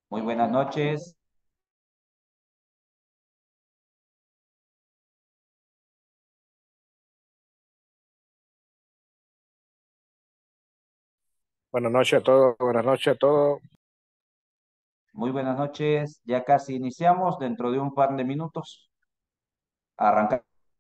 Muy buenas noches. Buenas noches a todos, buenas noches a todos. Muy buenas noches. Ya casi iniciamos dentro de un par de minutos. Arranca.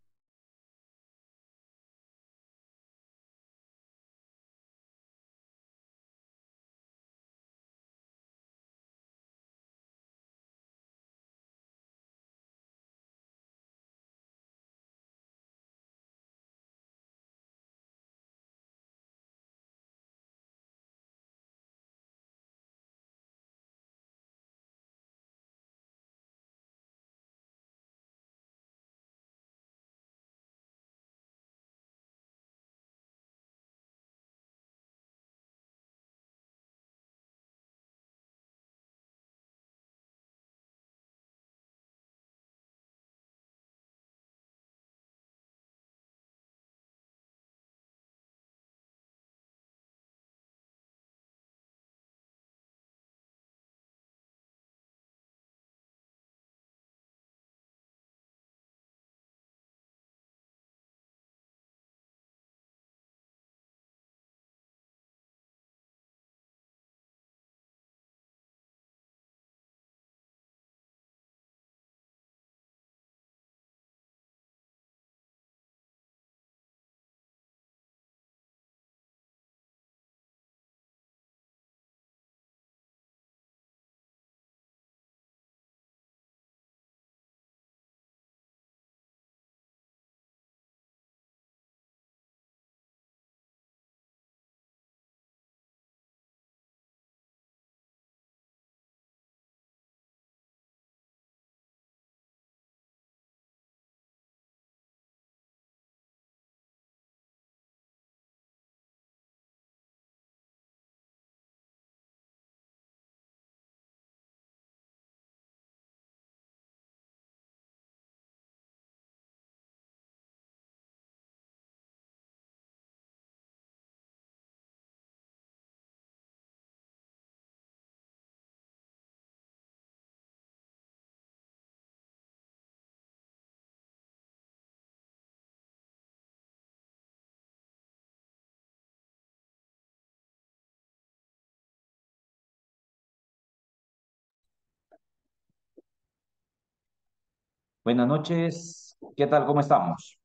Buenas noches. ¿Qué tal? ¿Cómo estamos?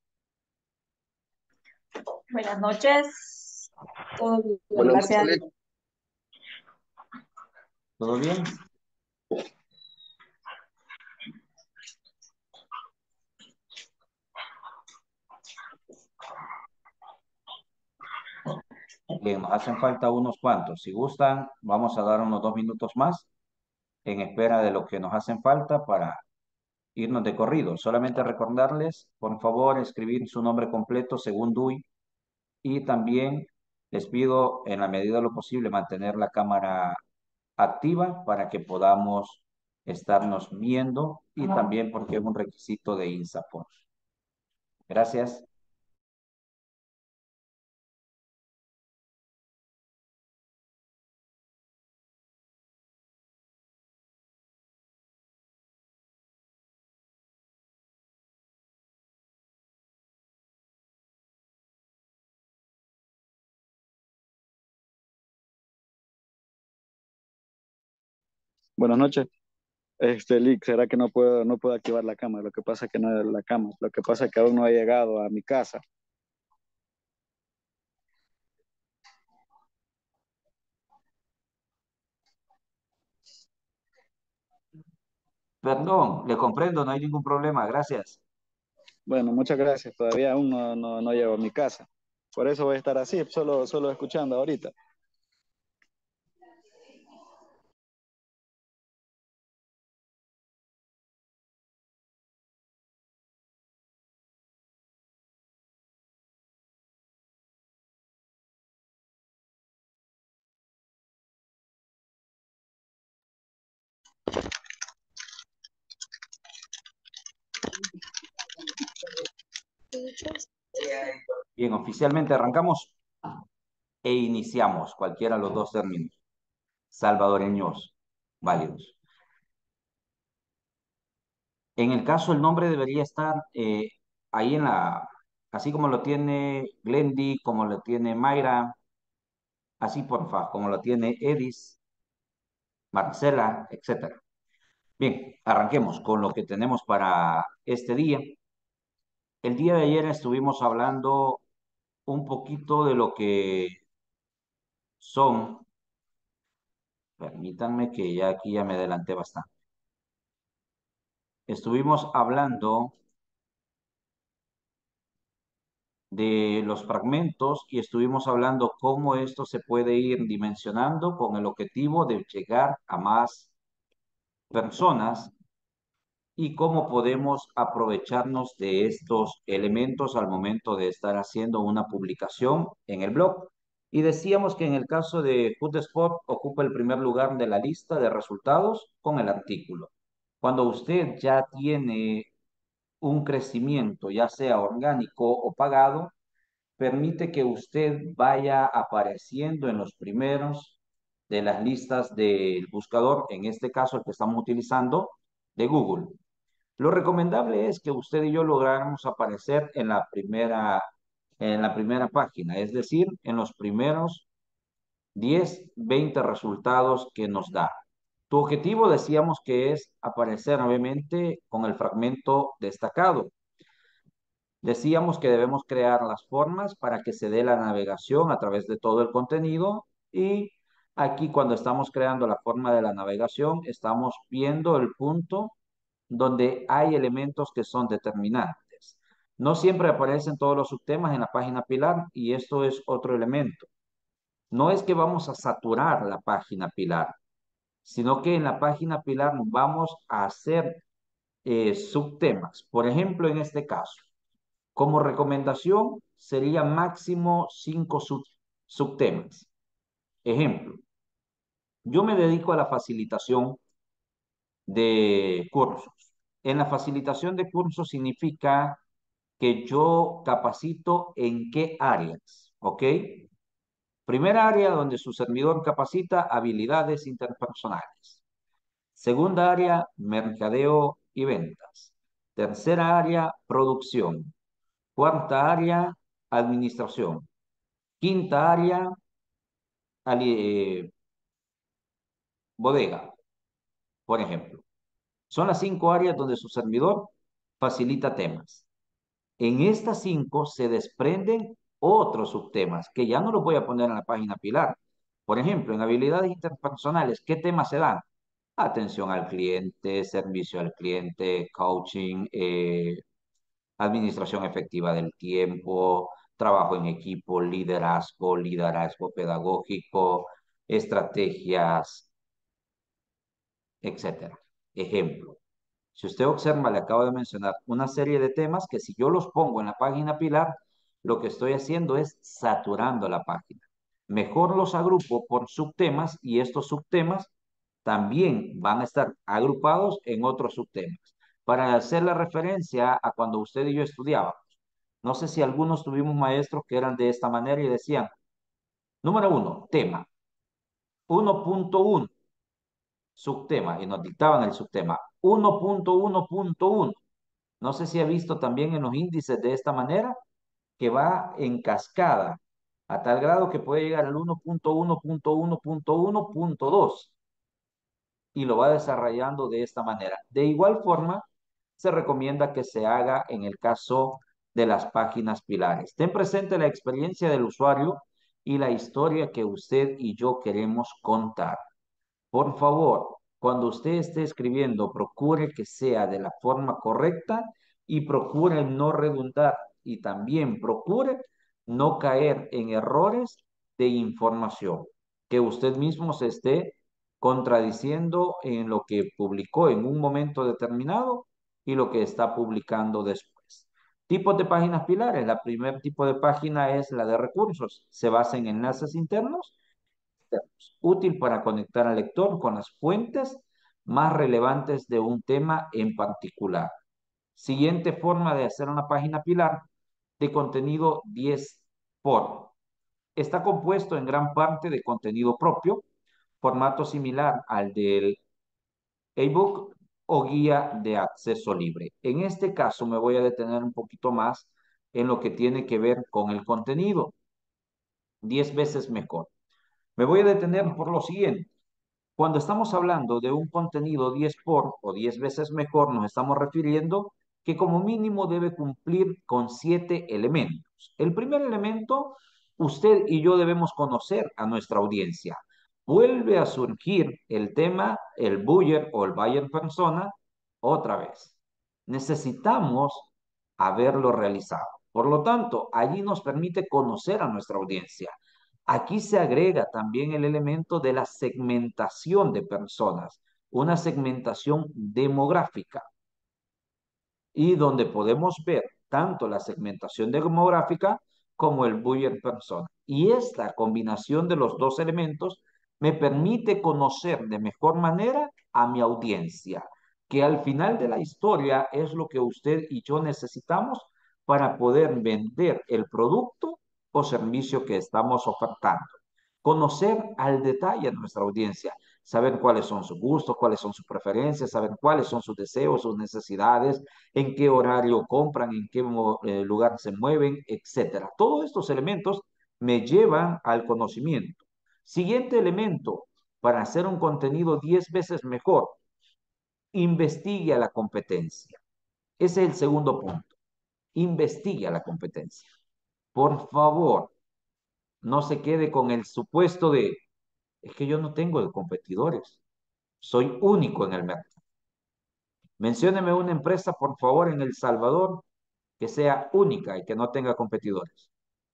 Buenas noches. Todo bien, Buenas gracias. noches. ¿Todo bien? Bien, nos hacen falta unos cuantos. Si gustan, vamos a dar unos 2 minutos más en espera de lo que nos hacen falta para irnos de corrido. Solamente recordarles, por favor, escribir su nombre completo según DUI y también les pido, en la medida de lo posible, mantener la cámara activa para que podamos estarnos viendo y también porque es un requisito de INSAFOR. Gracias. Buenas noches. Lick, ¿será que no puedo activar la cámara? Lo que pasa es que no es la cámara. Lo que pasa es que aún no he llegado a mi casa. Perdón, le comprendo, no hay ningún problema, gracias. Bueno, muchas gracias. Todavía aún no llego a mi casa. Por eso voy a estar así, solo escuchando ahorita. Bien, oficialmente arrancamos e iniciamos cualquiera de los dos términos salvadoreños. válidos. En el caso, el nombre debería estar ahí en así como lo tiene Glendy, como lo tiene Mayra, así porfa, como lo tiene Edis, Marcela, etcétera. Bien, arranquemos con lo que tenemos para este día. El día de ayer estuvimos hablando un poquito de lo que son, permítanme que ya aquí ya me adelanté bastante. Estuvimos hablando de los fragmentos y estuvimos hablando cómo esto se puede ir dimensionando con el objetivo de llegar a más personas y cómo podemos aprovecharnos de estos elementos al momento de estar haciendo una publicación en el blog. Y decíamos que en el caso de Hootspot ocupa el primer lugar de la lista de resultados con el artículo. Cuando usted ya tiene un crecimiento, ya sea orgánico o pagado, permite que usted vaya apareciendo en los primeros de las listas del buscador, en este caso el que estamos utilizando, de Google. Lo recomendable es que usted y yo lográramos aparecer en la primera página, es decir, en los primeros 10, 20 resultados que nos da. Tu objetivo decíamos que es aparecer obviamente con el fragmento destacado. Decíamos que debemos crear las formas para que se dé la navegación a través de todo el contenido y aquí cuando estamos creando la forma de la navegación estamos viendo el punto donde hay elementos que son determinantes. No siempre aparecen todos los subtemas en la página pilar y esto es otro elemento. No es que vamos a saturar la página pilar, sino que en la página pilar vamos a hacer subtemas. Por ejemplo, en este caso, como recomendación sería máximo 5 subtemas. Ejemplo, yo me dedico a la facilitación de cursos. En la facilitación de cursos significa que yo capacito en qué áreas, ¿ok? Primera área donde su servidor capacita habilidades interpersonales. Segunda área, mercadeo y ventas. Tercera área, producción. Cuarta área, administración. Quinta área, bodega, por ejemplo. Son las 5 áreas donde su servidor facilita temas. En estas 5 se desprenden otros subtemas que ya no los voy a poner en la página pilar. Por ejemplo, en habilidades interpersonales, ¿qué temas se dan? Atención al cliente, servicio al cliente, coaching, administración efectiva del tiempo, trabajo en equipo, liderazgo pedagógico, estrategias, etcétera. Ejemplo. Si usted observa, le acabo de mencionar una serie de temas que si yo los pongo en la página pilar, lo que estoy haciendo es saturando la página. Mejor los agrupo por subtemas y estos subtemas también van a estar agrupados en otros subtemas. Para hacer la referencia a cuando usted y yo estudiábamos. No sé si algunos tuvimos maestros que eran de esta manera y decían, número 1, tema. 1.1, subtema, y nos dictaban el subtema. 1.1.1. No sé si ha visto también en los índices de esta manera, que va en cascada, a tal grado que puede llegar al 1.1.1.1.2 y lo va desarrollando de esta manera. De igual forma, se recomienda que se haga en el caso de las páginas pilares. Ten presente la experiencia del usuario y la historia que usted y yo queremos contar. Por favor, cuando usted esté escribiendo, procure que sea de la forma correcta y procure no redundar y también procure no caer en errores de información, que usted mismo se esté contradiciendo en lo que publicó en un momento determinado y lo que está publicando después. Tipos de páginas pilares. La primer tipo de página es la de recursos. Se basa en enlaces internos útil para conectar al lector con las fuentes más relevantes de un tema en particular. Siguiente forma de hacer una página pilar de contenido 10 por. Está compuesto en gran parte de contenido propio, formato similar al del ebook o guía de acceso libre. En este caso me voy a detener un poquito más en lo que tiene que ver con el contenido. 10 veces mejor. Me voy a detener por lo siguiente. Cuando estamos hablando de un contenido 10 por o 10 veces mejor, nos estamos refiriendo que como mínimo debe cumplir con 7 elementos. El primer elemento, usted y yo debemos conocer a nuestra audiencia. Vuelve a surgir el tema, el buyer o el buyer persona, otra vez. Necesitamos haberlo realizado. Por lo tanto, allí nos permite conocer a nuestra audiencia. Aquí se agrega también el elemento de la segmentación de personas, una segmentación demográfica y donde podemos ver tanto la segmentación demográfica como el buyer persona. Y esta combinación de los dos elementos me permite conocer de mejor manera a mi audiencia, que al final de la historia es lo que usted y yo necesitamos para poder vender el producto o servicio que estamos ofertando. Conocer al detalle a nuestra audiencia, saber cuáles son sus gustos, cuáles son sus preferencias, saber cuáles son sus deseos, sus necesidades, en qué horario compran, en qué lugar se mueven, etcétera. Todos estos elementos me llevan al conocimiento. Siguiente elemento, para hacer un contenido 10 veces mejor, investigue a la competencia. Ese es el segundo punto. Investigue a la competencia. Por favor, no se quede con el supuesto de, es que yo no tengo competidores. Soy único en el mercado. Mencióneme una empresa, por favor, en El Salvador que sea única y que no tenga competidores.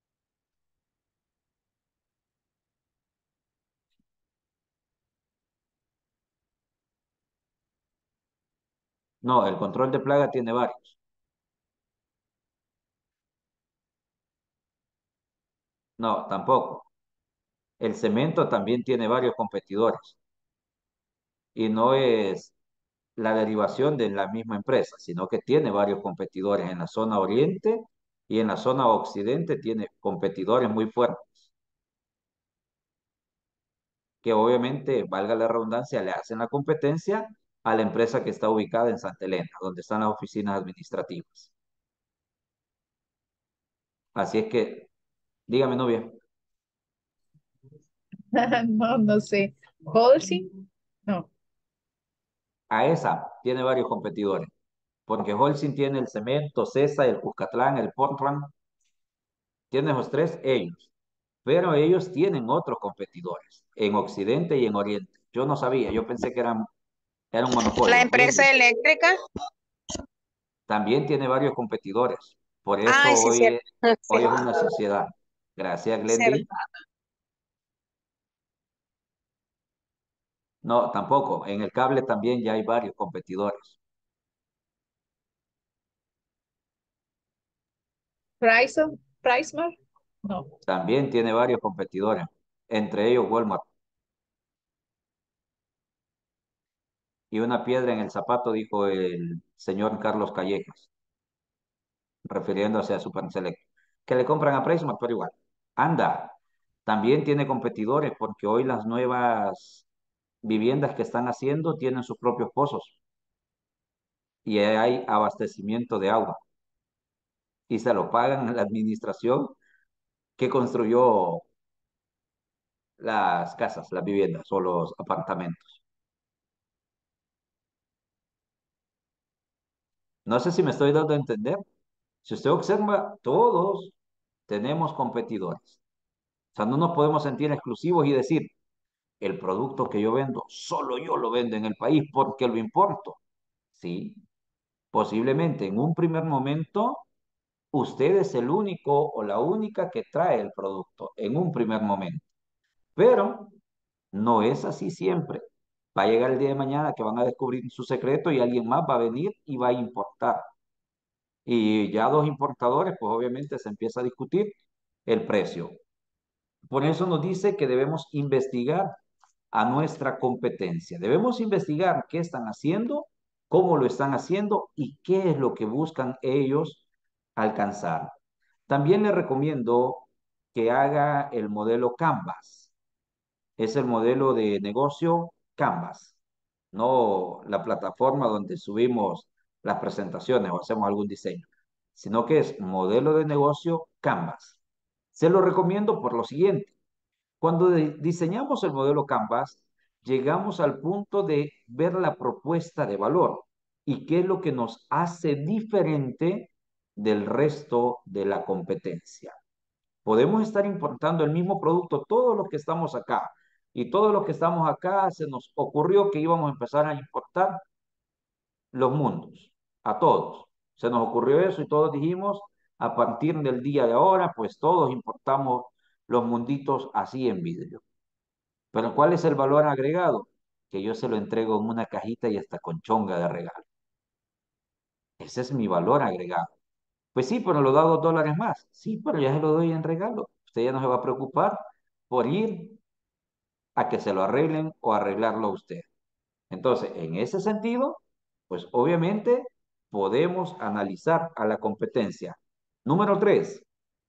No, el control de plaga tiene varios. No, tampoco. El cemento también tiene varios competidores y no es la derivación de la misma empresa, sino que tiene varios competidores en la zona oriente y en la zona occidente tiene competidores muy fuertes que obviamente, valga la redundancia, le hacen la competencia a la empresa que está ubicada en Santa Elena, donde están las oficinas administrativas. Así es que, dígame, novia, No, no sé. Holcim, no. a esa tiene varios competidores, porque Holcim tiene el cemento, Cesa, el Cuscatlán, el Portland, tiene esos tres ellos, pero ellos tienen otros competidores en Occidente y en Oriente. Yo no sabía, yo pensé que era un La monopolio. empresa eléctrica. También tiene varios competidores, por eso Ay, sí, cierto. Sí, hoy es una sociedad. Gracias, cierto. Glendy. No, tampoco, en el cable también ya hay varios competidores. Pricemar, no. También tiene varios competidores, entre ellos Walmart. Y una piedra en el zapato, dijo el señor Carlos Callejas, refiriéndose a Super Select, que le compran a Pricemart, pero igual. Anda, también tiene competidores porque hoy las nuevas viviendas que están haciendo tienen sus propios pozos y hay abastecimiento de agua y se lo pagan a la administración que construyó las casas, las viviendas o los apartamentos. No sé si me estoy dando a entender. Si usted observa, todos tenemos competidores. O sea, no nos podemos sentir exclusivos y decir, el producto que yo vendo, solo yo lo vendo en el país porque lo importo. Sí, posiblemente en un primer momento usted es el único o la única que trae el producto en un primer momento. Pero no es así siempre. Va a llegar el día de mañana que van a descubrir su secreto y alguien más va a venir y va a importar. Y ya dos importadores, pues obviamente se empieza a discutir el precio. Por eso nos dice que debemos investigar a nuestra competencia. Debemos investigar qué están haciendo, cómo lo están haciendo y qué es lo que buscan ellos alcanzar. También le recomiendo que haga el modelo Canvas. Es el modelo de negocio Canvas. no la plataforma donde subimos las presentaciones o hacemos algún diseño, sino que es modelo de negocio Canvas. Se lo recomiendo por lo siguiente. Cuando diseñamos el modelo Canvas, llegamos al punto de ver la propuesta de valor y qué es lo que nos hace diferente del resto de la competencia. Podemos estar importando el mismo producto todos los que estamos acá. Y todos los que estamos acá se nos ocurrió que íbamos a empezar a importar los mundos, a todos. Se nos ocurrió eso y todos dijimos, a partir del día de ahora, pues todos importamos los munditos así en vidrio. Pero ¿cuál es el valor agregado? Que yo se lo entrego en una cajita y hasta con chonga de regalo. Ese es mi valor agregado. Pues sí, pero lo da $2 más. Sí, pero ya se lo doy en regalo. Usted ya no se va a preocupar por ir a que se lo arreglen o arreglarlo a usted. Entonces, en ese sentido, pues obviamente podemos analizar a la competencia. Número 3,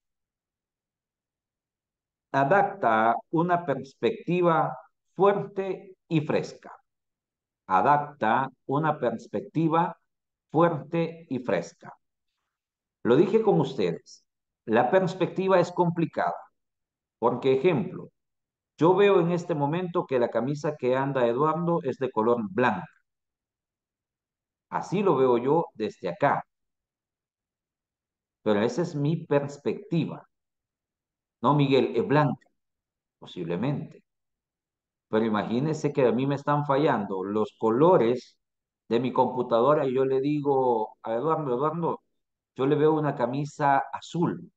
adapta una perspectiva fuerte y fresca. Adapta una perspectiva fuerte y fresca. Lo dije con ustedes, la perspectiva es complicada, porque ejemplo, yo veo en este momento que la camisa que anda Eduardo es de color blanco. Así lo veo yo desde acá, pero esa es mi perspectiva. No, Miguel, es blanca, posiblemente. Pero imagínense que a mí me están fallando los colores de mi computadora y yo le digo a Eduardo, Eduardo, yo le veo una camisa azul.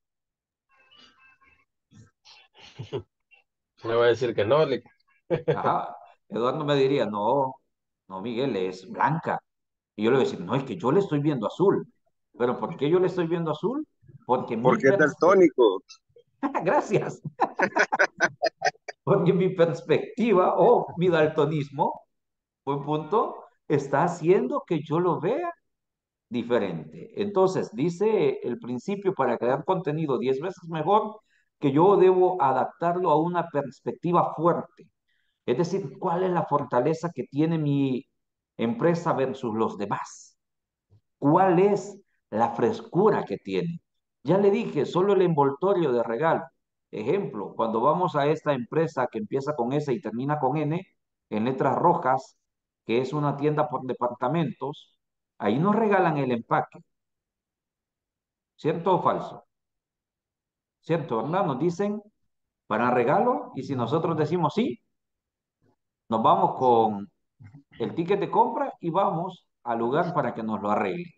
Le voy a decir que no, Ajá. Eduardo me diría, no, no, Miguel, es blanca. Y yo le voy a decir, no, es que yo le estoy viendo azul. ¿Pero por qué yo le estoy viendo azul? Porque mi porque es perspectiva, daltónico. gracias, porque mi perspectiva o mi daltonismo, buen punto, está haciendo que yo lo vea diferente. Entonces, dice el principio para crear contenido 10 veces mejor que yo debo adaptarlo a una perspectiva fuerte. Es decir, ¿cuál es la fortaleza que tiene mi empresa versus los demás? ¿Cuál es la frescura que tiene? Ya le dije, solo el envoltorio de regalo. Ejemplo, cuando vamos a esta empresa que empieza con S y termina con N, en letras rojas, que es una tienda por departamentos, ahí nos regalan el empaque. ¿Cierto o falso? ¿Cierto, verdad? Nos dicen para regalo y si nosotros decimos sí, nos vamos con el ticket de compra y vamos al lugar para que nos lo arregle.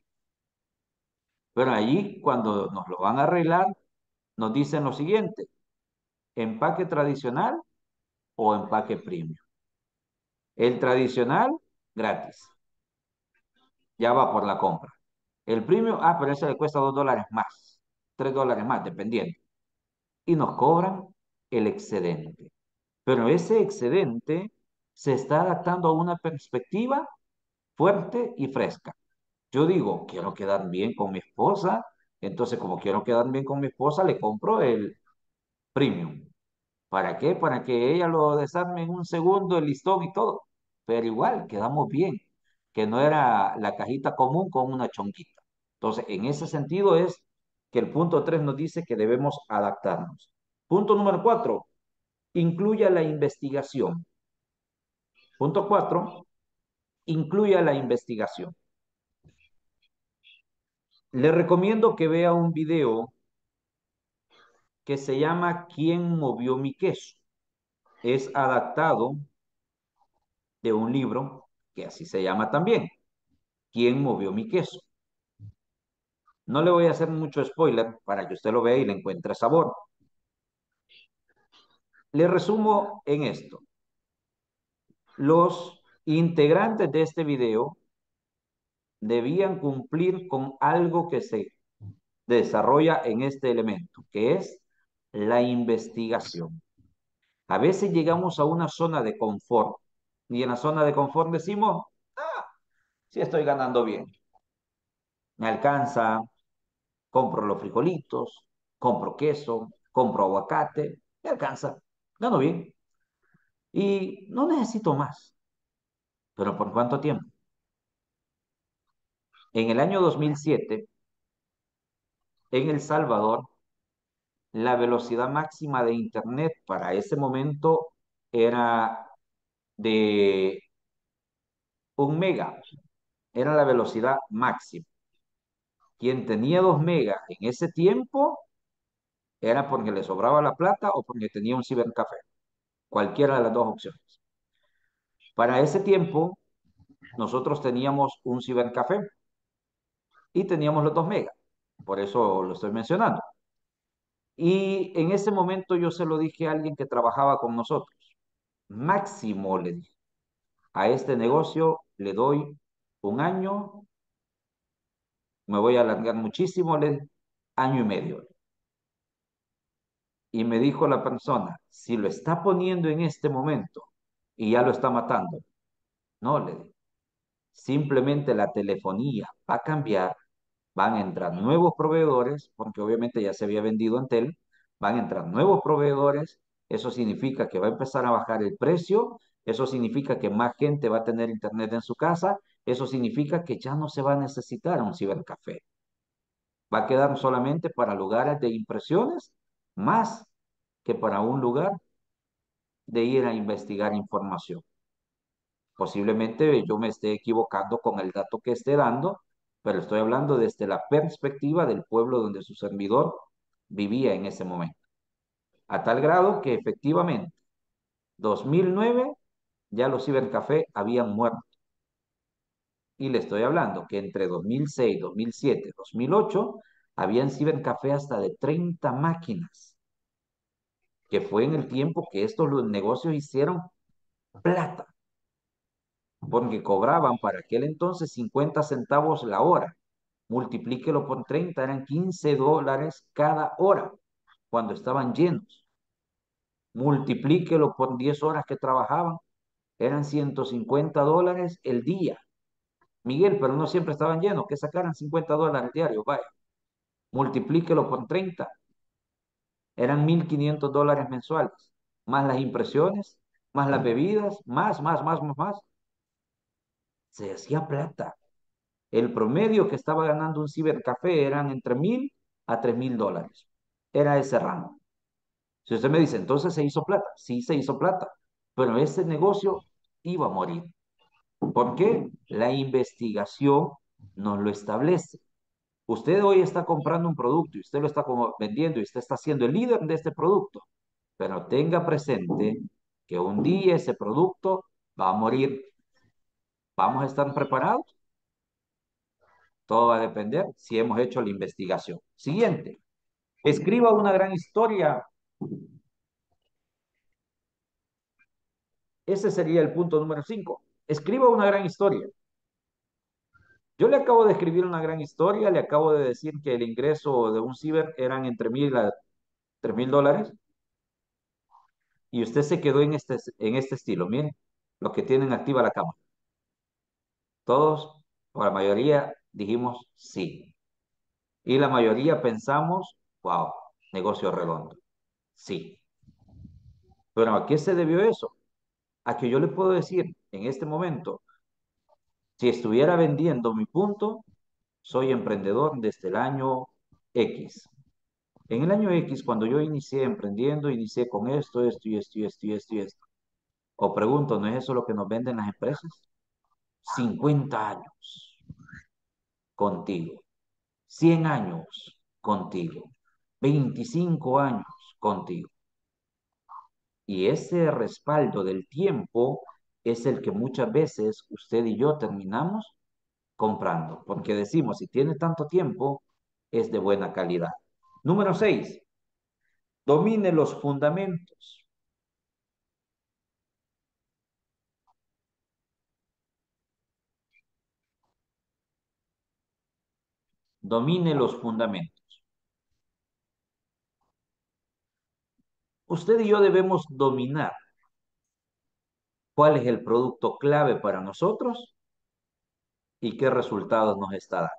Pero allí, cuando nos lo van a arreglar, nos dicen lo siguiente, empaque tradicional o empaque premium. El tradicional, gratis, ya va por la compra. El premium, pero ese le cuesta $2 más, $3 más, dependiendo. Y nos cobran el excedente. Pero ese excedente se está adaptando a una perspectiva fuerte y fresca. Yo digo, quiero quedar bien con mi esposa, entonces como quiero quedar bien con mi esposa, le compro el premium. ¿Para qué? Para que ella lo desarme en un segundo, el listón y todo. Pero igual, quedamos bien, que no era la cajita común con una chonquita. Entonces, en ese sentido es que el punto 3 nos dice que debemos adaptarnos. Punto número 4, incluya la investigación. Punto 4, incluya la investigación. Le recomiendo que vea un video que se llama ¿Quién movió mi queso? Es adaptado de un libro que así se llama también, ¿Quién movió mi queso? No le voy a hacer mucho spoiler para que usted lo vea y le encuentre sabor. Le resumo en esto. Los integrantes de este video debían cumplir con algo que se desarrolla en este elemento, que es la investigación. A veces llegamos a una zona de confort y en la zona de confort decimos, sí estoy ganando bien, me alcanza, compro los frijolitos, compro queso, compro aguacate, me alcanza, gano bien y no necesito más. ¿Pero por cuánto tiempo? En el año 2007, en El Salvador, la velocidad máxima de Internet para ese momento era de 1 mega, era la velocidad máxima. Quien tenía 2 megas en ese tiempo era porque le sobraba la plata o porque tenía un cibercafé, cualquiera de las dos opciones. Para ese tiempo, nosotros teníamos un cibercafé y teníamos los 2 megas, por eso lo estoy mencionando. Y en ese momento yo se lo dije a alguien que trabajaba con nosotros. Máximo le dije, a este negocio le doy 1 año, me voy a alargar muchísimo, le dije, 1 año y medio. Y me dijo la persona, si lo está poniendo en este momento y ya lo está matando, no, le dije, simplemente la telefonía va a cambiar, van a entrar nuevos proveedores, porque obviamente ya se había vendido Entel, van a entrar nuevos proveedores, eso significa que va a empezar a bajar el precio, eso significa que más gente va a tener internet en su casa, eso significa que ya no se va a necesitar un cibercafé. Va a quedar solamente para lugares de impresiones, más que para un lugar de ir a investigar información. Posiblemente yo me esté equivocando con el dato que esté dando, pero estoy hablando desde la perspectiva del pueblo donde su servidor vivía en ese momento. A tal grado que efectivamente, 2009 ya los cibercafés habían muerto. Y le estoy hablando que entre 2006, 2007, 2008, habían cibercafé hasta de 30 máquinas, que fue en el tiempo que estos los negocios hicieron plata, porque cobraban para aquel entonces 50 centavos la hora. Multiplíquelo por 30, eran $15 cada hora cuando estaban llenos. Multiplíquelo por 10 horas que trabajaban, eran $150 el día. Miguel, pero no siempre estaban llenos, que sacaran $50 diarios, vaya. Multiplíquelo por 30, eran $1,500 mensuales, más las impresiones, más las bebidas, más. Se hacía plata. El promedio que estaba ganando un cibercafé eran entre $1,000 a $3,000. Era ese rango. Si usted me dice, entonces se hizo plata, sí se hizo plata, pero ese negocio iba a morir. ¿Por qué? La investigación nos lo establece. Usted hoy está comprando un producto y usted lo está vendiendo y usted está siendo el líder de este producto, pero tenga presente que un día ese producto va a morir. ¿Vamos a estar preparados? Todo va a depender si hemos hecho la investigación. Siguiente. Escriba una gran historia. Ese sería el punto número 5. Escriba una gran historia. Yo le acabo de escribir una gran historia, le acabo de decir que el ingreso de un ciber eran entre $1,000 a $3,000 y usted se quedó en este estilo. Miren, los que tienen activa la cámara. Todos, o la mayoría, dijimos sí. Y la mayoría pensamos, wow, negocio redondo. Sí. Pero ¿a qué se debió eso? A que yo le puedo decir en este momento, si estuviera vendiendo mi punto, soy emprendedor desde el año X. En el año X, cuando yo inicié emprendiendo, inicié con esto y esto. O pregunto, ¿no es eso lo que nos venden las empresas? 50 años contigo, 100 años contigo, 25 años contigo. Y ese respaldo del tiempo es el que muchas veces usted y yo terminamos comprando, porque decimos, si tiene tanto tiempo, es de buena calidad. Número 6, domine los fundamentos. Domine los fundamentos. Usted y yo debemos dominar cuál es el producto clave para nosotros y qué resultados nos está dando.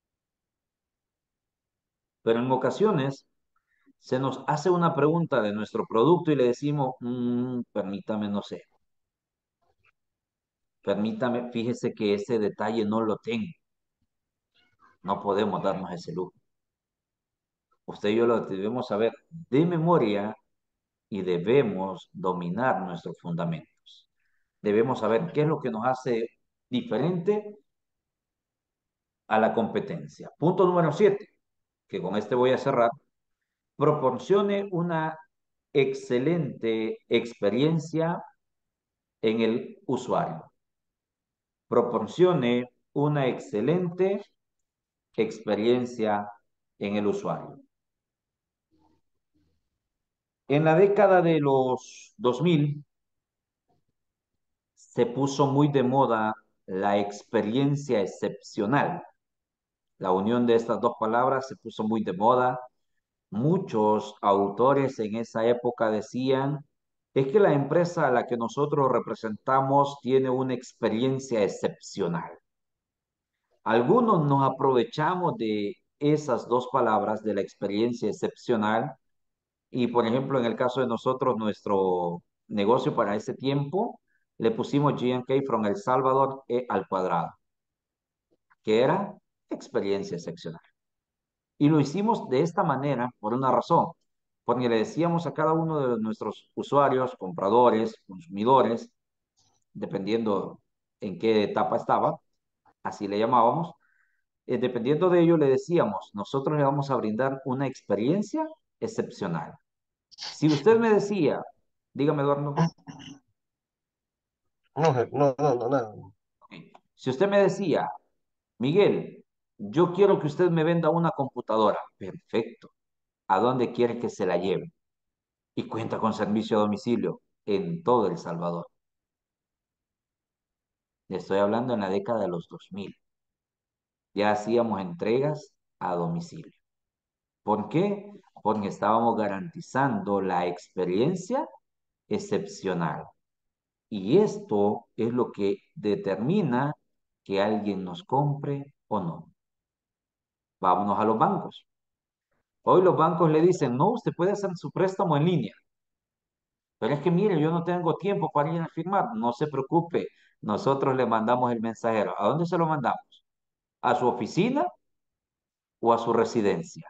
Pero en ocasiones se nos hace una pregunta de nuestro producto y le decimos, permítame, no sé. Permítame, fíjese que ese detalle no lo tengo. No podemos darnos ese lujo. Usted y yo lo debemos saber de memoria y debemos dominar nuestros fundamentos. Debemos saber qué es lo que nos hace diferente a la competencia. Punto número 7, que con este voy a cerrar. Proporcione una excelente experiencia en el usuario. Proporcione una excelente experiencia en el usuario. En la década de los 2000 se puso muy de moda la experiencia excepcional. La unión de estas dos palabras se puso muy de moda. Muchos autores en esa época decían, es que la empresa a la que nosotros representamos tiene una experiencia excepcional. Algunos nos aprovechamos de esas dos palabras, de la experiencia excepcional, y por ejemplo, en el caso de nosotros, nuestro negocio para ese tiempo, le pusimos G&K from El Salvador al cuadrado, que era experiencia excepcional. Y lo hicimos de esta manera por una razón, porque le decíamos a cada uno de nuestros usuarios, compradores, consumidores, dependiendo en qué etapa estaba, así le llamábamos, dependiendo de ello le decíamos, nosotros le vamos a brindar una experiencia excepcional. Si usted me decía, dígame Eduardo, No, no, no, no, nada. si usted me decía, Miguel, yo quiero que usted me venda una computadora, perfecto, ¿a dónde quiere que se la lleve? Y cuenta con servicio a domicilio en todo El Salvador. Le estoy hablando en la década de los 2000. Ya hacíamos entregas a domicilio. ¿Por qué? Porque estábamos garantizando la experiencia excepcional. Y esto es lo que determina que alguien nos compre o no. Vámonos a los bancos. Hoy los bancos le dicen, no, usted puede hacer su préstamo en línea. Pero es que mire, yo no tengo tiempo para ir a firmar. No se preocupe, nosotros le mandamos el mensajero. ¿A dónde se lo mandamos? ¿A su oficina o a su residencia?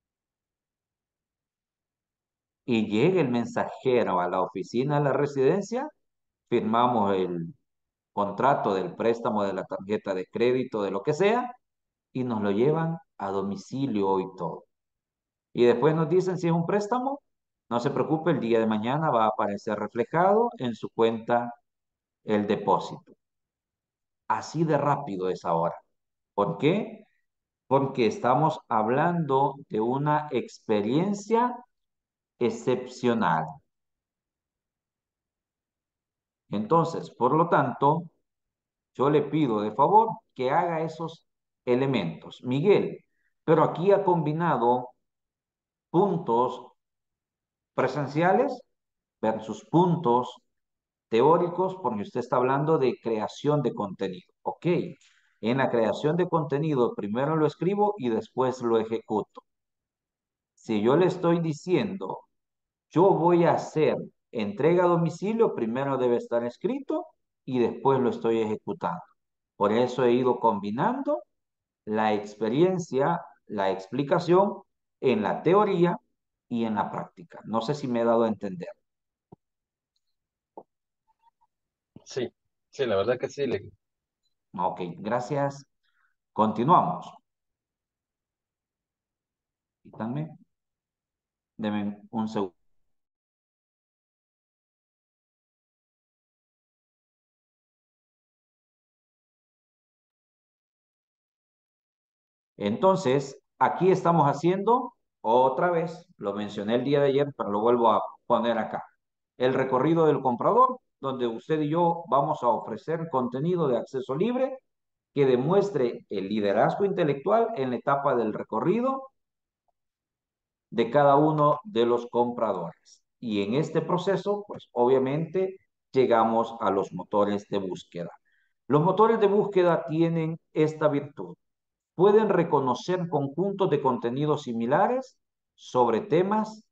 Y llega el mensajero a la oficina, a la residencia, firmamos el contrato del préstamo de la tarjeta de crédito, de lo que sea, y nos lo llevan a domicilio y todo. Y después nos dicen si es un préstamo, no se preocupe, el día de mañana va a aparecer reflejado en su cuenta el depósito. Así de rápido es ahora. ¿Por qué? Porque estamos hablando de una experiencia excepcional. Entonces, por lo tanto, yo le pido de favor que haga esos elementos. Miguel, pero aquí ha combinado puntos presenciales versus puntos teóricos, porque usted está hablando de creación de contenido. Ok, en la creación de contenido primero lo escribo y después lo ejecuto. Si yo le estoy diciendo, yo voy a hacer entrega a domicilio, primero debe estar escrito y después lo estoy ejecutando. Por eso he ido combinando la experiencia, la explicación en la teoría y en la práctica. No sé si me he dado a entender. Sí, sí, la verdad que sí. Ok, gracias. Continuamos. Quítame. Deme un segundo. Entonces, aquí estamos haciendo otra vez, lo mencioné el día de ayer, pero lo vuelvo a poner acá. El recorrido del comprador, donde usted y yo vamos a ofrecer contenido de acceso libre que demuestre el liderazgo intelectual en la etapa del recorrido de cada uno de los compradores. Y en este proceso, pues obviamente llegamos a los motores de búsqueda. Los motores de búsqueda tienen esta virtud. Pueden reconocer conjuntos de contenidos similares sobre temas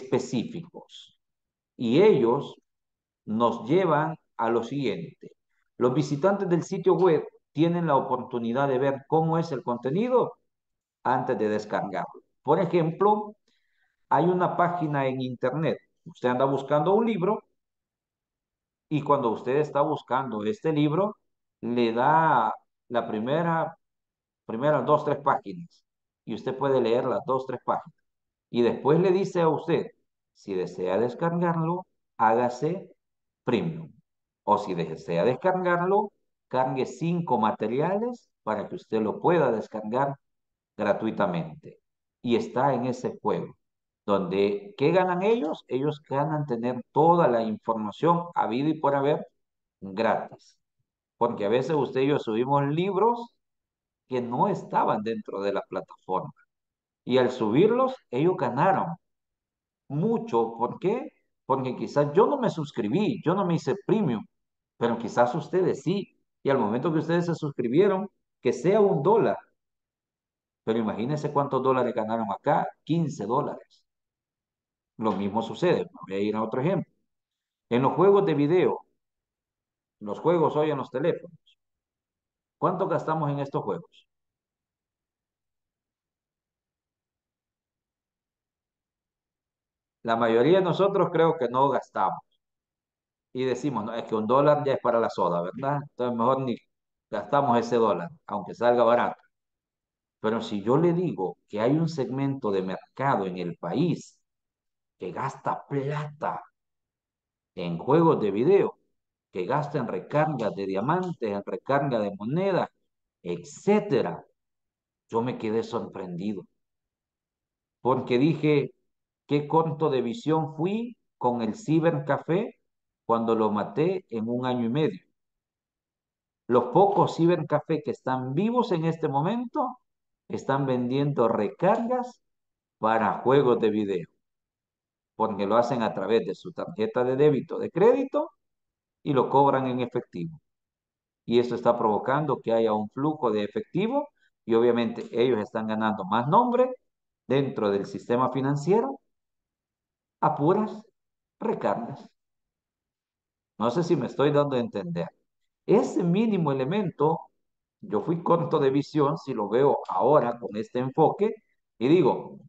específicos. Y ellos nos llevan a lo siguiente. Los visitantes del sitio web tienen la oportunidad de ver cómo es el contenido antes de descargarlo. Por ejemplo, hay una página en internet. Usted anda buscando un libro y cuando usted está buscando este libro, le da la primeras dos, tres páginas y usted puede leer las dos, tres páginas. Y después le dice a usted, si desea descargarlo, hágase premium. O si desea descargarlo, cargue 5 materiales para que usted lo pueda descargar gratuitamente. Y está en ese juego, donde, ¿qué ganan ellos? Ellos ganan tener toda la información habida y por haber gratis. Porque a veces usted y yo subimos libros que no estaban dentro de la plataforma. Y al subirlos, ellos ganaron mucho. ¿Por qué? Porque quizás yo no me suscribí, yo no me hice premium, pero quizás ustedes sí. Y al momento que ustedes se suscribieron, que sea $1, pero imagínense cuántos dólares ganaron acá, $15. Lo mismo sucede, voy a ir a otro ejemplo. En los juegos de video, los juegos hoy en los teléfonos, ¿cuánto gastamos en estos juegos? La mayoría de nosotros creo que no gastamos. Y decimos, no, es que $1 ya es para la soda, ¿verdad? Entonces mejor ni gastamos ese dólar, aunque salga barato. Pero si yo le digo que hay un segmento de mercado en el país que gasta plata en juegos de video, que gasta en recargas de diamantes, en recarga de monedas, etcétera, yo me quedé sorprendido. Porque dije, qué corto de visión fui con el cibercafé cuando lo maté en 1 año y medio. Los pocos cibercafé que están vivos en este momento están vendiendo recargas para juegos de video, porque lo hacen a través de su tarjeta de débito, de crédito y lo cobran en efectivo. Y esto está provocando que haya un flujo de efectivo y obviamente ellos están ganando más nombre dentro del sistema financiero a puras recargas. No sé si me estoy dando a entender. Ese mínimo elemento, yo fui corto de visión si lo veo ahora con este enfoque y digo,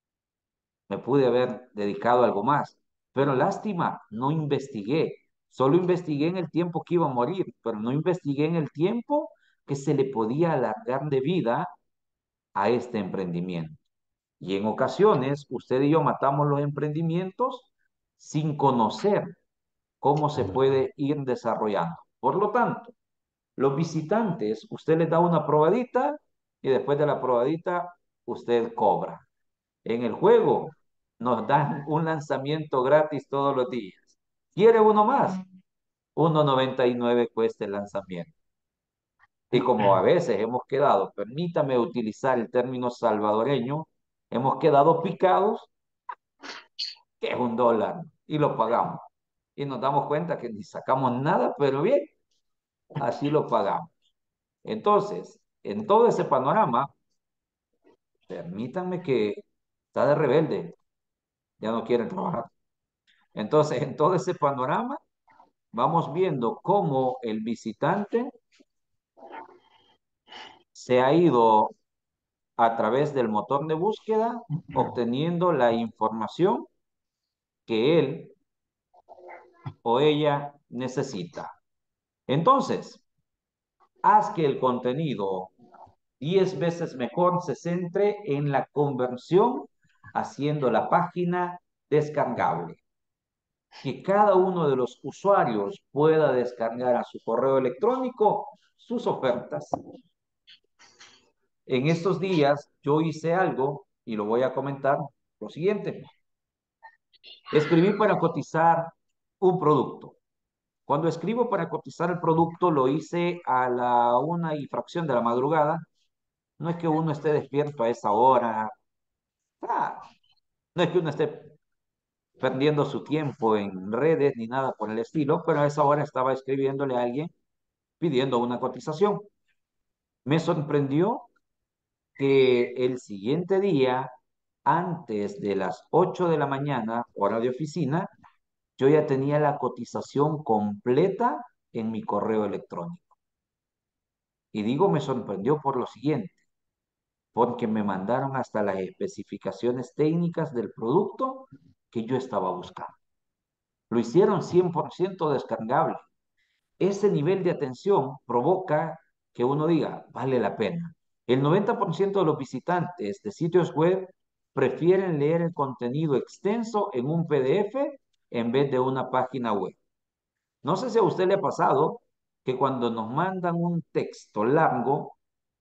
me pude haber dedicado a algo más, pero lástima, no investigué. Solo investigué en el tiempo que iba a morir, pero no investigué en el tiempo que se le podía alargar de vida a este emprendimiento. Y en ocasiones, usted y yo matamos los emprendimientos sin conocer cómo se puede ir desarrollando. Por lo tanto, los visitantes, usted les da una probadita y después de la probadita, usted cobra. En el juego nos dan un lanzamiento gratis todos los días. ¿Quiere uno más? 1.99 cuesta el lanzamiento. Y como a veces hemos quedado, permítame utilizar el término salvadoreño, hemos quedado picados, que es $1, y lo pagamos. Y nos damos cuenta que ni sacamos nada, pero bien, así lo pagamos. Entonces, en todo ese panorama, permítanme que está de rebelde, ya no quieren trabajar. Entonces, en todo ese panorama, vamos viendo cómo el visitante se ha ido a través del motor de búsqueda obteniendo la información que él o ella necesita. Entonces, haz que el contenido 10 veces mejor se centre en la conversión haciendo la página descargable. Que cada uno de los usuarios pueda descargar a su correo electrónico sus ofertas. En estos días yo hice algo y lo voy a comentar lo siguiente. Escribí para cotizar un producto. Cuando escribo para cotizar el producto lo hice a la 1:00 de la madrugada. No es que uno esté despierto a esa hora. No es que uno esté perdiendo su tiempo en redes ni nada por el estilo, pero a esa hora estaba escribiéndole a alguien pidiendo una cotización. Me sorprendió que el siguiente día, antes de las 8 de la mañana, hora de oficina, yo ya tenía la cotización completa en mi correo electrónico. Y digo, me sorprendió por lo siguiente, porque me mandaron hasta las especificaciones técnicas del producto que yo estaba buscando. Lo hicieron 100% descargable. Ese nivel de atención provoca que uno diga, vale la pena. El 90% de los visitantes de sitios web prefieren leer el contenido extenso en un PDF en vez de una página web. No sé si a usted le ha pasado que cuando nos mandan un texto largo,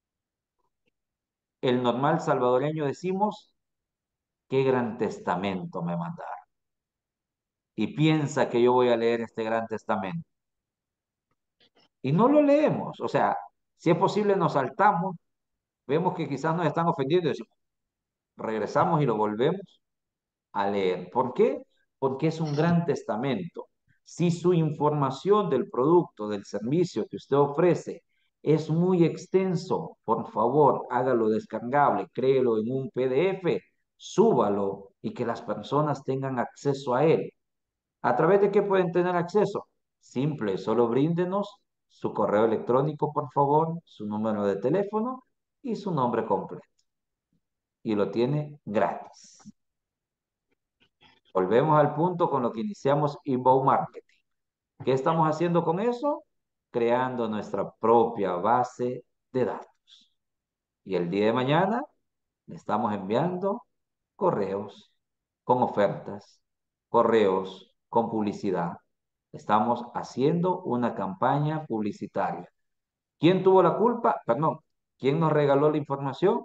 el normal salvadoreño decimos, qué gran testamento me mandaron. Y piensa que yo voy a leer este gran testamento. Y no lo leemos. O sea, si es posible nos saltamos, vemos que quizás nos están ofendiendo y decimos, regresamos y lo volvemos a leer. ¿Por qué? Porque es un gran testamento. Si su información del producto, del servicio que usted ofrece es muy extenso, por favor, hágalo descargable, créelo en un PDF, súbalo y que las personas tengan acceso a él. ¿A través de qué pueden tener acceso? Simple, solo bríndenos su correo electrónico, por favor, su número de teléfono y su nombre completo. Y lo tiene gratis. Volvemos al punto con lo que iniciamos inbound marketing. ¿Qué estamos haciendo con eso? Creando nuestra propia base de datos. Y el día de mañana le estamos enviando correos con ofertas, correos con publicidad. Estamos haciendo una campaña publicitaria. ¿Quién tuvo la culpa? Perdón, ¿quién nos regaló la información?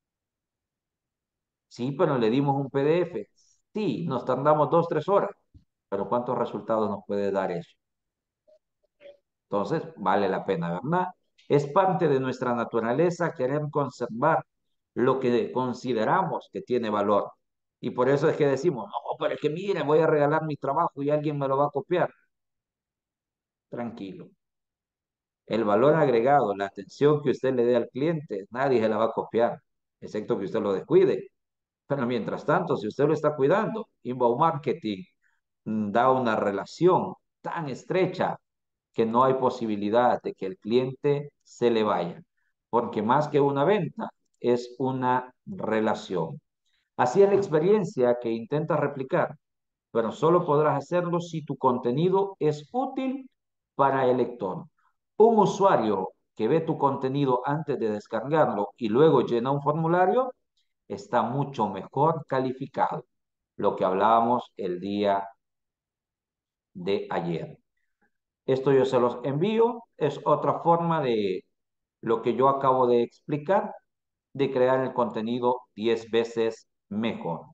Sí, pero le dimos un PDF. Sí, nos tardamos 2, 3 horas. Pero ¿cuántos resultados nos puede dar eso? Entonces, vale la pena, ¿verdad? Es parte de nuestra naturaleza querer conservar lo que consideramos que tiene valor. Y por eso es que decimos, no, pero es que mire, voy a regalar mi trabajo y alguien me lo va a copiar. Tranquilo. El valor agregado, la atención que usted le dé al cliente, nadie se la va a copiar, excepto que usted lo descuide. Pero mientras tanto, si usted lo está cuidando, inbound marketing da una relación tan estrecha que no hay posibilidad de que el cliente se le vaya, porque más que una venta, es una relación. Así es la experiencia que intentas replicar, pero solo podrás hacerlo si tu contenido es útil para el lector. Un usuario que ve tu contenido antes de descargarlo y luego llena un formulario está mucho mejor calificado. Lo que hablábamos el día de ayer. Esto yo se los envío. Es otra forma de lo que yo acabo de explicar, de crear el contenido 10 veces mejor.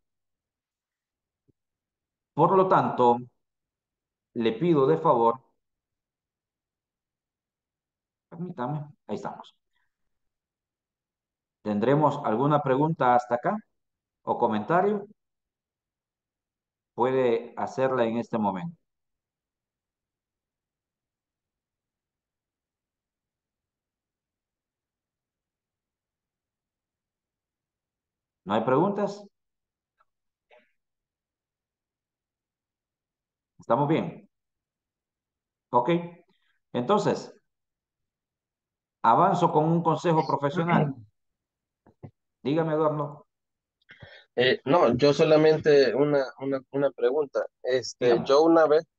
Por lo tanto, le pido de favor, permítame, ahí estamos. ¿Tendremos alguna pregunta hasta acá o comentario? Puede hacerla en este momento. ¿No hay preguntas? ¿Estamos bien? Ok. Entonces, avanzo con un consejo profesional. Dígame, Eduardo. No, yo solamente una pregunta. Dígame. Yo una vez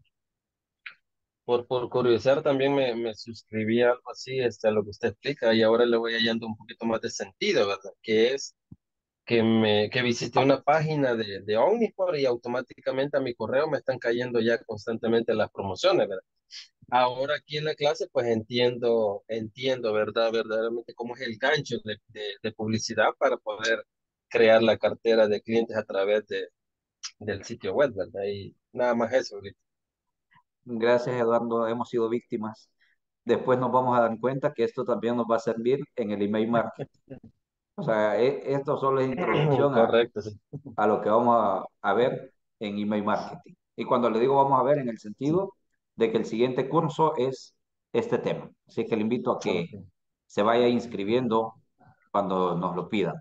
por curiosidad también me suscribí a algo así, a lo que usted explica y ahora le voy hallando un poquito más de sentido, ¿verdad? Que es que visité una página de Omnipod y automáticamente a mi correo me están cayendo ya constantemente las promociones, ¿verdad? Ahora aquí en la clase pues entiendo, ¿verdad? Verdaderamente cómo es el gancho de publicidad para poder crear la cartera de clientes a través del sitio web, ¿verdad? Y nada más eso ahorita. Gracias, Eduardo. Hemos sido víctimas. Después nos vamos a dar cuenta que esto también nos va a servir en el email marketing. O sea, esto solo es introducción Correcto, sí. a lo que vamos a ver en email marketing. Y cuando le digo vamos a ver en el sentido de que el siguiente curso es este tema. Así que le invito a que Ok. se vaya inscribiendo cuando nos lo pidan.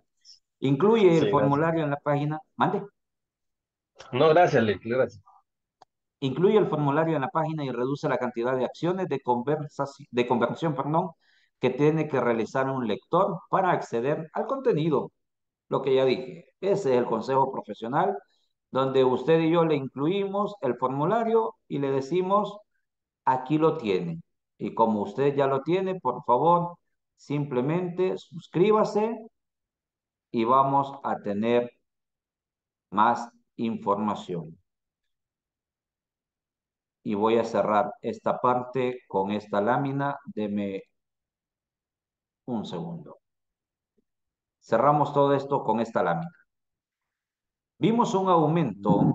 Incluye el Sí, gracias. formulario en la página. Mande. No, gracias, Lick, gracias. Incluye el formulario en la página y reduce la cantidad de acciones de conversión, perdón, que tiene que realizar un lector para acceder al contenido. Lo que ya dije, ese es el consejo profesional, donde usted y yo le incluimos el formulario y le decimos, aquí lo tiene. Y como usted ya lo tiene, por favor, simplemente suscríbase y vamos a tener más información. Y voy a cerrar esta parte con esta lámina. Deme un segundo. Cerramos todo esto con esta lámina. Vimos un aumento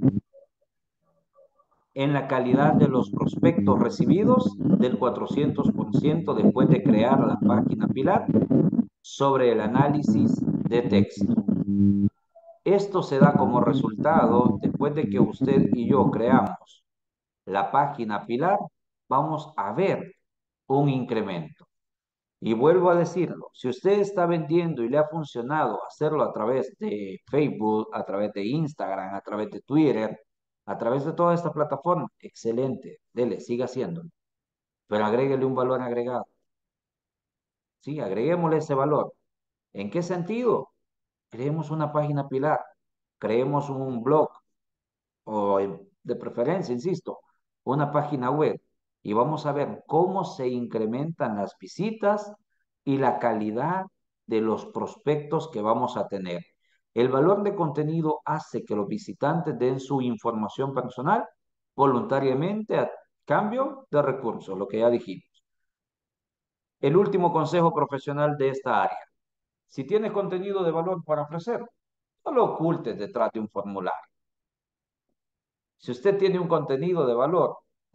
en la calidad de los prospectos recibidos del 400% después de crear la página Pilar sobre el análisis de texto. Esto se da como resultado después de que usted y yo creamos la página Pilar, vamos a ver un incremento. Y vuelvo a decirlo, si usted está vendiendo y le ha funcionado hacerlo a través de Facebook, a través de Instagram, a través de Twitter, a través de toda esta plataforma, excelente, dele, siga haciéndolo. Pero agréguele un valor agregado. Sí, agreguémosle ese valor. ¿En qué sentido? Creemos una página Pilar, creemos un blog, o de preferencia, insisto, una página web y vamos a ver cómo se incrementan las visitas y la calidad de los prospectos que vamos a tener. El valor de contenido hace que los visitantes den su información personal voluntariamente a cambio de recursos, lo que ya dijimos. El último consejo profesional de esta área. Si tienes contenido de valor para ofrecer, no lo ocultes detrás de un formulario. Si usted tiene un contenido de valor,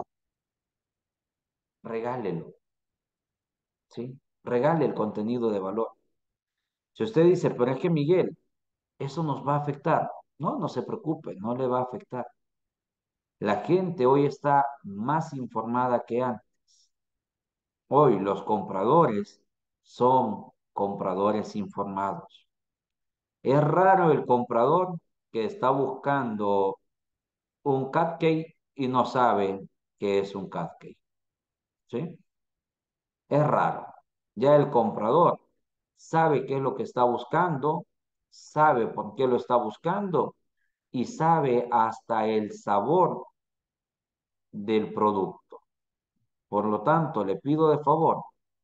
regálelo, ¿sí? Regale el contenido de valor. Si usted dice, pero es que Miguel, eso nos va a afectar. No, no se preocupe, no le va a afectar. La gente hoy está más informada que antes. Hoy los compradores son compradores informados. Es raro el comprador que está buscando un cupcake y no sabe qué es un cupcake, ¿sí? Es raro. Ya el comprador sabe qué es lo que está buscando, sabe por qué lo está buscando y sabe hasta el sabor del producto. Por lo tanto, le pido de favor,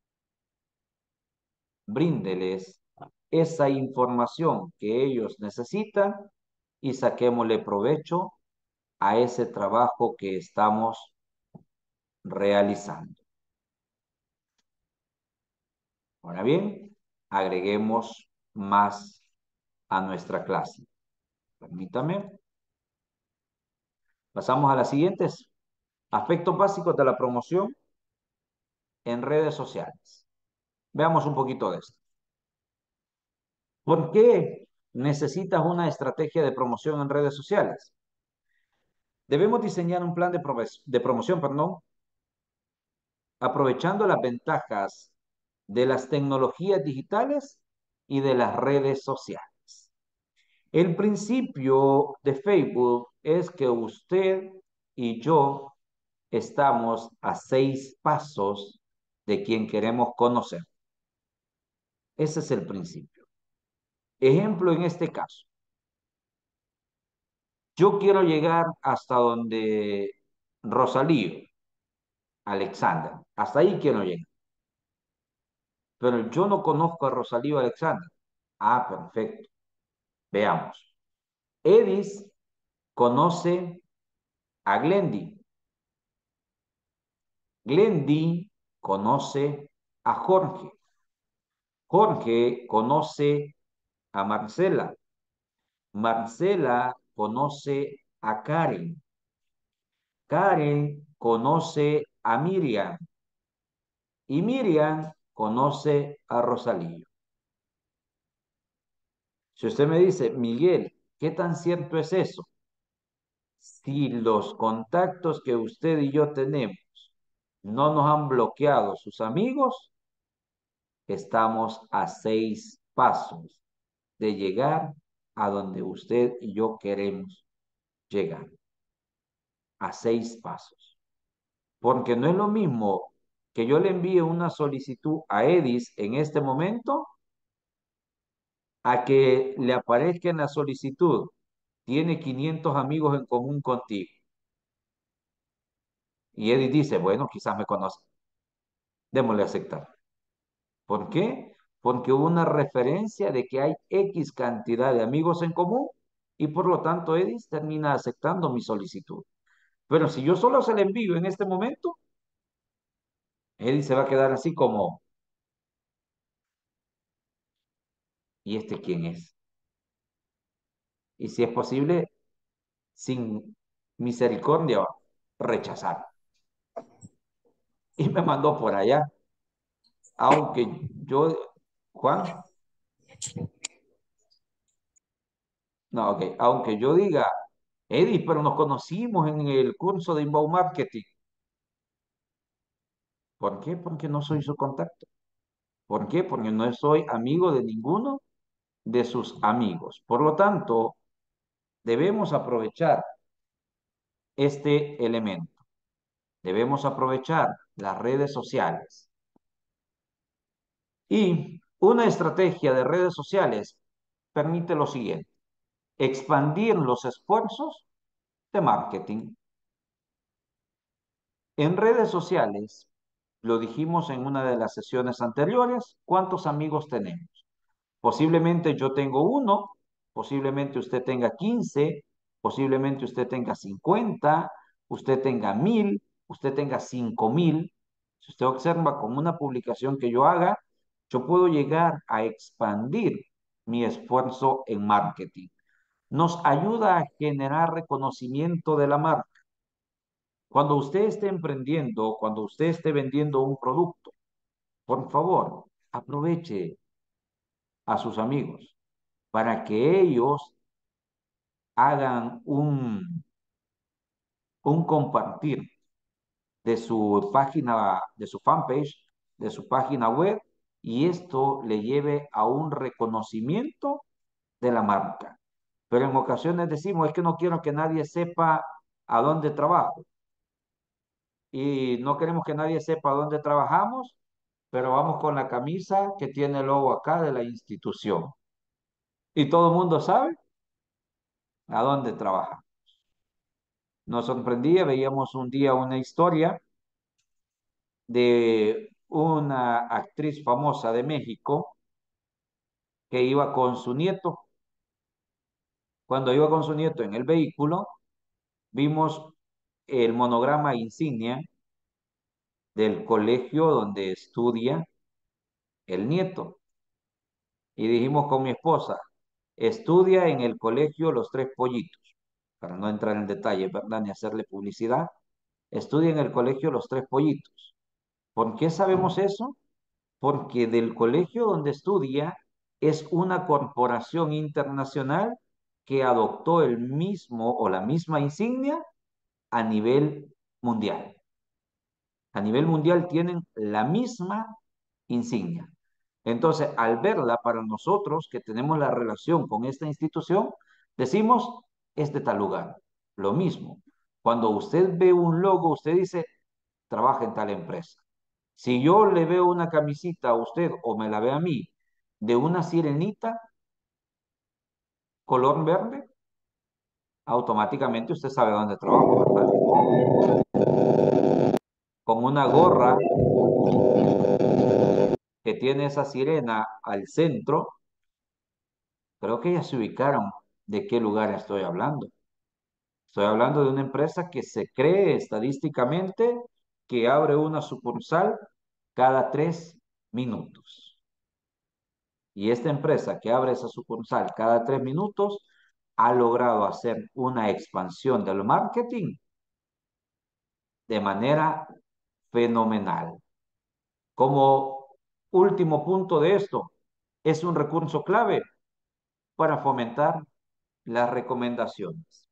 bríndeles esa información que ellos necesitan y saquémosle provecho a ese trabajo que estamos realizando. Ahora bien, agreguemos más a nuestra clase. Permítame. Pasamos a las siguientes. Aspectos básicos de la promoción en redes sociales. Veamos un poquito de esto. ¿Por qué necesitas una estrategia de promoción en redes sociales? Debemos diseñar un plan de promoción, perdón, aprovechando las ventajas de las tecnologías digitales y de las redes sociales. El principio de Facebook es que usted y yo estamos a 6 pasos de quien queremos conocer. Ese es el principio. Ejemplo en este caso. Yo quiero llegar hasta donde Rosalío, Alexander. Hasta ahí quiero llegar. Pero yo no conozco a Rosalío Alexander. Ah, perfecto. Veamos. Edis conoce a Glendy. Glendy conoce a Jorge. Jorge conoce a Marcela. Marcela conoce a Karen. Karen conoce a Miriam. Y Miriam conoce a Rosalío. Si usted me dice, Miguel, ¿qué tan cierto es eso? Si los contactos que usted y yo tenemos no nos han bloqueado sus amigos, estamos a 6 pasos de llegar a donde usted y yo queremos llegar. a 6 pasos. Porque no es lo mismo que yo le envíe una solicitud a Edis en este momento a que le aparezca en la solicitud, tiene 500 amigos en común contigo. Y Edis dice, bueno, quizás me conoce. Démosle a aceptar. ¿Por qué? Porque hubo una referencia de que hay X cantidad de amigos en común y por lo tanto Edis termina aceptando mi solicitud. Pero si yo solo se la envío en este momento, Edis se va a quedar así como, ¿y este quién es? Y si es posible, sin misericordia, rechazar. Y me mandó por allá. Aunque yo, Juan, no, ok, aunque yo diga, Edis, pero nos conocimos en el curso de Inbound Marketing. ¿Por qué? Porque no soy su contacto. ¿Por qué? Porque no soy amigo de ninguno de sus amigos. Por lo tanto, debemos aprovechar este elemento. Debemos aprovechar las redes sociales. Y una estrategia de redes sociales permite lo siguiente: expandir los esfuerzos de marketing. En redes sociales, lo dijimos en una de las sesiones anteriores, ¿cuántos amigos tenemos? Posiblemente yo tengo uno, posiblemente usted tenga 15, posiblemente usted tenga 50, usted tenga 1000, usted tenga 5000. Si usted observa con una publicación que yo haga, yo puedo llegar a expandir mi esfuerzo en marketing. Nos ayuda a generar reconocimiento de la marca. Cuando usted esté emprendiendo, cuando usted esté vendiendo un producto, por favor, aproveche a sus amigos para que ellos hagan un compartir de su página, de su fanpage, de su página web, y esto le lleve a un reconocimiento de la marca. Pero en ocasiones decimos, es que no quiero que nadie sepa a dónde trabajo. Y no queremos que nadie sepa a dónde trabajamos, pero vamos con la camisa que tiene el logo acá de la institución. Y todo el mundo sabe a dónde trabaja. Nos sorprendía, veíamos un día una historia de una actriz famosa de México que iba con su nieto. Cuando iba con su nieto en el vehículo, vimos el monograma insignia del colegio donde estudia el nieto. Y dijimos con mi esposa, estudia en el colegio Los Tres Pollitos, para no entrar en detalle, ¿verdad? Ni hacerle publicidad. Estudia en el colegio Los Tres Pollitos. ¿Por qué sabemos eso? Porque del colegio donde estudia es una corporación internacional que adoptó el mismo o la misma insignia a nivel mundial. A nivel mundial tienen la misma insignia. Entonces, al verla para nosotros que tenemos la relación con esta institución, decimos, es de tal lugar. Lo mismo, cuando usted ve un logo, usted dice, trabaja en tal empresa. Si yo le veo una camisita a usted o me la ve a mí de una sirenita color verde, automáticamente usted sabe dónde trabajo, ¿verdad? Con una gorra que tiene esa sirena al centro, creo que ya se ubicaron de qué lugar estoy hablando. Estoy hablando de una empresa que se cree estadísticamente que abre una sucursal cada 3 minutos. Y esta empresa que abre esa sucursal cada 3 minutos ha logrado hacer una expansión del marketing de manera fenomenal. Como último punto de esto, es un recurso clave para fomentar las recomendaciones.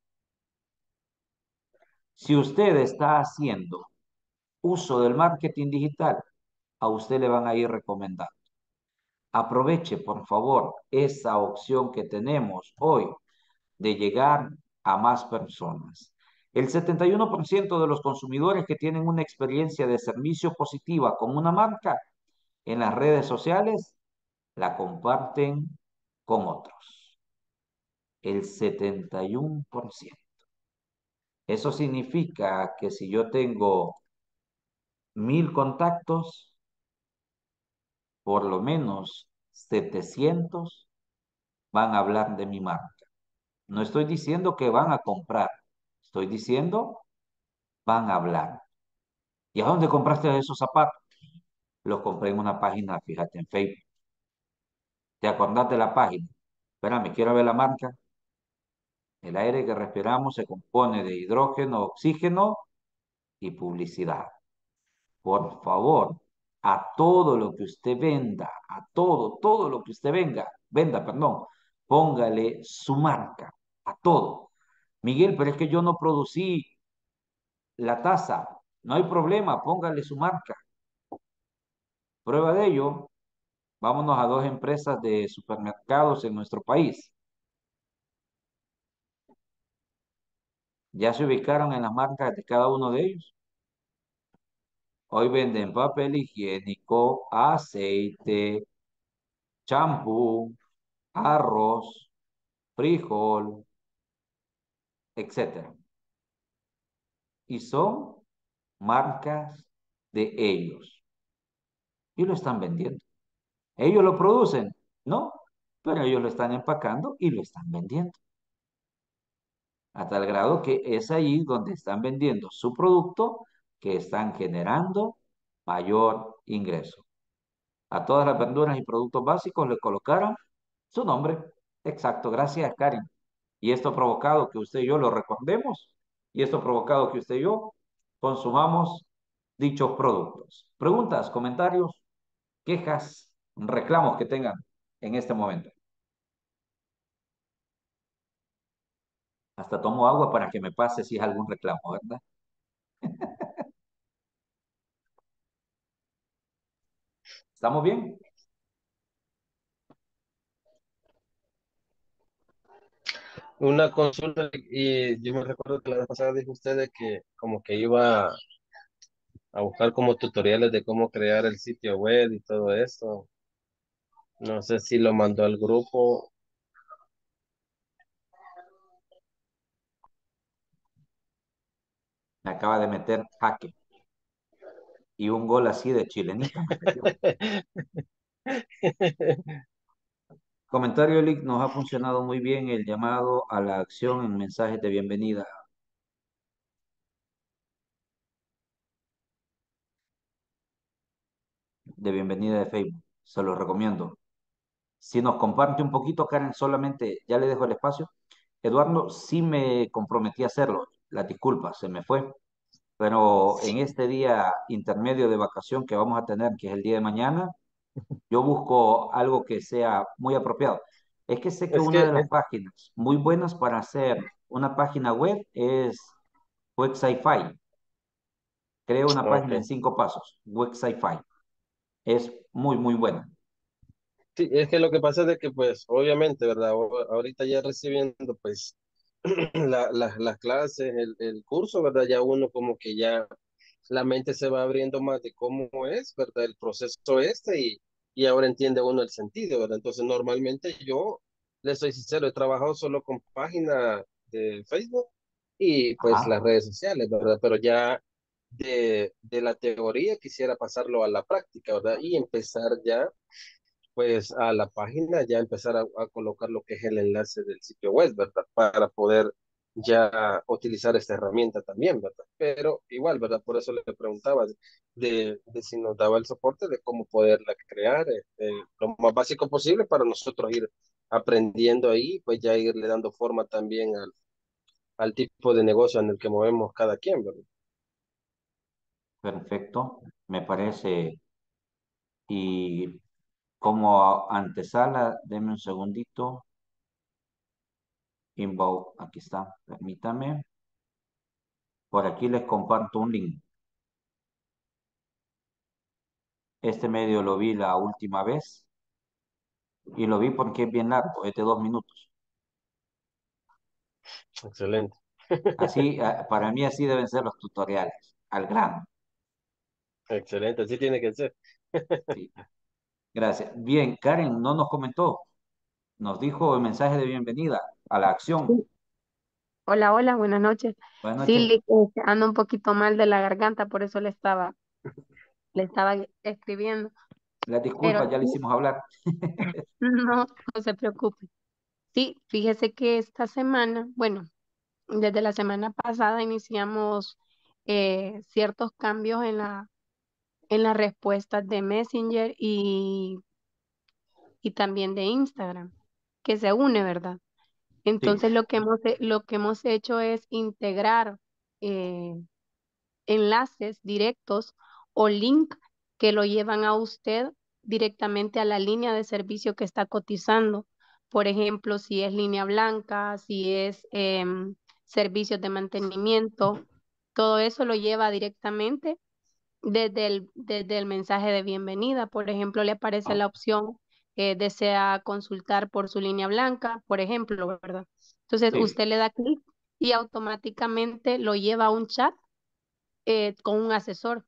Si usted está haciendo uso del marketing digital, a usted le van a ir recomendando. Aproveche, por favor, esa opción que tenemos hoy de llegar a más personas. El 71% de los consumidores que tienen una experiencia de servicio positiva con una marca en las redes sociales la comparten con otros. El 71%. Eso significa que si yo tengo 1000 contactos, por lo menos 700 van a hablar de mi marca. No estoy diciendo que van a comprar, estoy diciendo van a hablar. ¿Y a dónde compraste esos zapatos? Los compré en una página, fíjate, en Facebook. ¿Te acordás de la página? Espérame, quiero ver la marca. El aire que respiramos se compone de hidrógeno, oxígeno y publicidad. Por favor, a todo lo que usted venda, a todo lo que usted venda, perdón, póngale su marca, a todo. Miguel, pero es que yo no producí la taza. No hay problema, póngale su marca. Prueba de ello, vámonos a dos empresas de supermercados en nuestro país. Ya se ubicaron en las marcas de cada uno de ellos. Hoy venden papel higiénico, aceite, champú, arroz, frijol, etcétera. Y son marcas de ellos. Y lo están vendiendo. ¿Ellos lo producen? No, pero ellos lo están empacando y lo están vendiendo. A tal grado que es allí donde están vendiendo su producto que están generando mayor ingreso. A todas las verduras y productos básicos le colocaron su nombre. Exacto, gracias Karen. Y esto ha provocado que usted y yo lo recordemos y esto ha provocado que usted y yo consumamos dichos productos. Preguntas, comentarios, quejas, reclamos que tengan en este momento. Hasta tomo agua para que me pase si es algún reclamo, ¿verdad? ¿Estamos bien? Una consulta, y yo me recuerdo que la vez pasada dijo usted de que como que iba a buscar como tutoriales de cómo crear el sitio web y todo eso. No sé si lo mandó al grupo. Me acaba de meter jaque y un gol así de chilenito me metió. Comentario, Lick, nos ha funcionado muy bien el llamado a la acción en mensajes de bienvenida. De bienvenida de Facebook. Se lo recomiendo. Si nos comparte un poquito, Karen, solamente ya le dejo el espacio. Eduardo, sí me comprometí a hacerlo. Las disculpas, se me fue. Pero en este día intermedio de vacación que vamos a tener, que es el día de mañana, yo busco algo que sea muy apropiado. Es que sé que Es una que, de las páginas muy buenas para hacer una página web es Website. Crea una página en ok. 5 pasos. Website. Es muy, muy buena. Sí, es que lo que pasa es de que pues obviamente, ¿verdad? Ahorita ya recibiendo pues las clases, el curso, ¿verdad? Ya uno como que ya la mente se va abriendo más de cómo es, ¿verdad? El proceso este y ahora entiende uno el sentido, ¿verdad? Entonces normalmente yo, le soy sincero, he trabajado solo con página de Facebook y pues Ajá. las redes sociales, ¿verdad? Pero ya de la teoría quisiera pasarlo a la práctica, ¿verdad? Y empezar ya pues a la página, ya empezar a colocar lo que es el enlace del sitio web, ¿verdad? Para poder ya utilizar esta herramienta también, ¿verdad? Pero igual, ¿verdad? Por eso le preguntaba de si nos daba el soporte de cómo poderla crear, lo más básico posible para nosotros ir aprendiendo ahí, pues ya irle dando forma también al tipo de negocio en el que movemos cada quien, ¿verdad? Perfecto. Me parece. Y como antesala, deme un segundito. Inbound, aquí está. Permítame. Por aquí les comparto un link. Este medio lo vi la última vez y lo vi porque es bien largo, es de 2 minutos. Excelente. Así, para mí así deben ser los tutoriales, al grano. Excelente, así tiene que ser. Sí. Gracias. Bien, Karen no nos comentó, nos dijo el mensaje de bienvenida a la acción. Sí. Hola, hola, buenas noches. Buenas Sí, noches. ando un poquito mal de la garganta, por eso le estaba escribiendo. Las Pero disculpas, ya le sí, hicimos hablar. no, no se preocupe. Sí, fíjese que esta semana, bueno, desde la semana pasada iniciamos ciertos cambios en las respuestas de Messenger y también de Instagram, que se une, ¿verdad? Sí, Entonces lo que hemos hecho es integrar eh, enlaces directos o link que lo llevan a usted directamente a la línea de servicio que está cotizando. Por ejemplo, si es línea blanca, si es servicios de mantenimiento, todo eso lo lleva directamente desde el mensaje de bienvenida. Por ejemplo, le aparece la opción desea consultar por su línea blanca, por ejemplo, ¿verdad? Entonces sí. usted le da clic y automáticamente lo lleva a un chat con un asesor.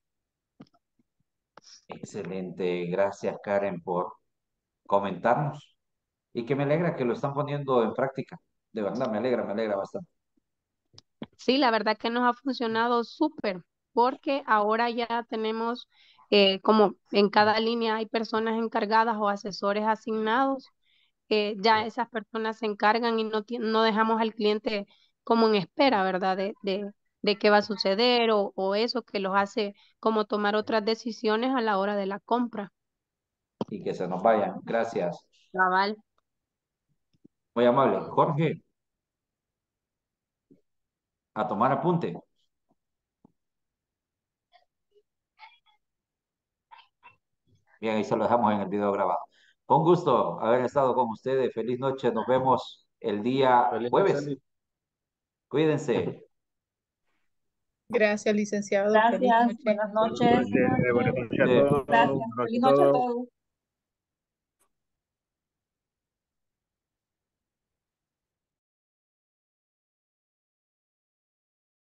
Excelente. Gracias, Karen, por comentarnos. Y que me alegra que lo están poniendo en práctica. De verdad, me alegra bastante. Sí, la verdad que nos ha funcionado súper, porque ahora ya tenemos, como en cada línea hay personas encargadas o asesores asignados, ya esas personas se encargan y no dejamos al cliente como en espera, ¿verdad? De qué va a suceder o eso que los hace como tomar otras decisiones a la hora de la compra. Y que se nos vayan. Gracias. Cabal. Muy amable. Jorge, a tomar apunte. Bien, ahí se lo dejamos en el video grabado. Con gusto haber estado con ustedes. Feliz noche. Nos vemos el día Feliz noche, jueves. Ali. Cuídense. Gracias, licenciado. Feliz Gracias, noche. buenas Buenas noches. noches, buenas noches a Eh, todos. Gracias, Buenas noches feliz a noche a todos. todos.